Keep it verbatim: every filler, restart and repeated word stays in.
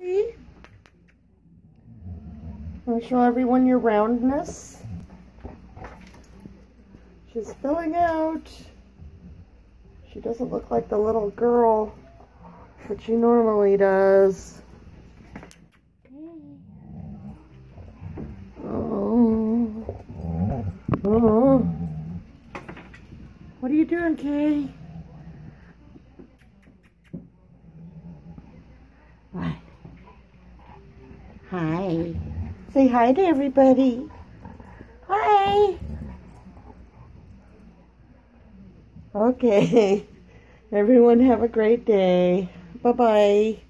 Kay. Want to show everyone your roundness? She's filling out. She doesn't look like the little girl that she normally does. Oh. Oh. What are you doing, Kay? What? Hi. Say hi to everybody. Hi. Okay. Everyone have a great day. Bye-bye.